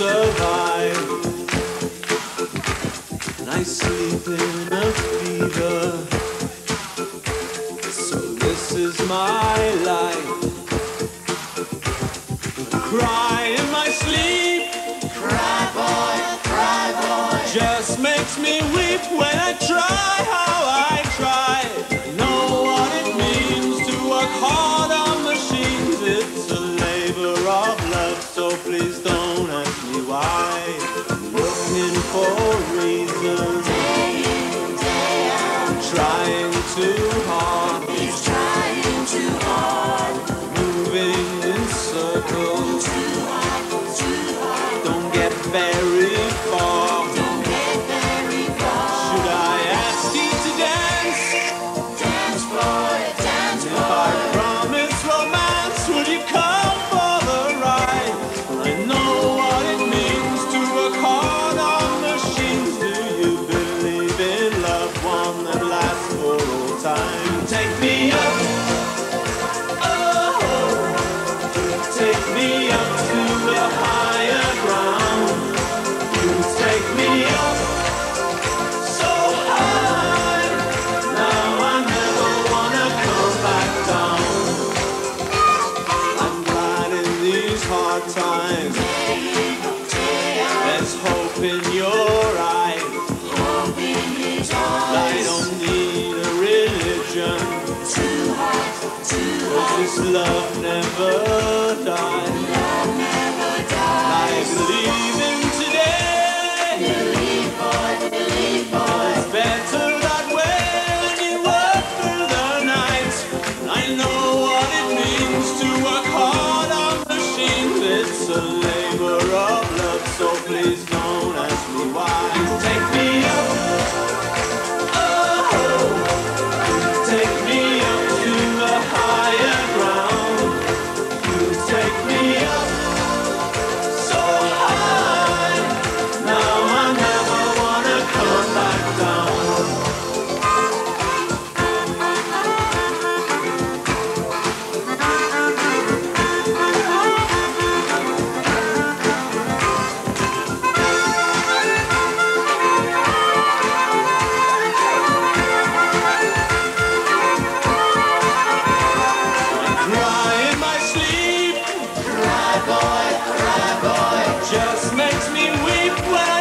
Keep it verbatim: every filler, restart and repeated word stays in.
survive. And I sleep in a fever. So this is my life. Cry in my sleep. Cry boy, cry boy. Just makes me weep when I try how I try. I know what it means to work hard on machines. It's a labor of love, so please don't ask me why. I'm looking for reasons. Day in, day out. Trying too hard. He's trying too hard. Moving in circles. Too hard, too hard. Don't get very far. Don't get very far. Should I ask you to dance? Dance boy, dance If I boy. promise romance, will you come for the ride? I know what it means to work hard on machines. Do you believe in love, one that lasts for all time? Take me up, oh, take me up to a higher ground. You take me up so high. Now I never wanna come back down. I'm glad in these hard times. Day in, day out. There's hope in your eyes. Hope in his I eyes. don't need a religion, Too hard, too 'cause hard. this love never dies. Love never I dies. believe in today. Believe boy, believe boy. It's better that way when you work through the night. I know what it means to work hard on machines. It's a labor of love, so please don't ask me why. Take me up, oh, take me up to a higher ground. You take me up so high. Now I never wanna come back down. Cry in my sleep. Cry boy, cry boy. Just makes me weep when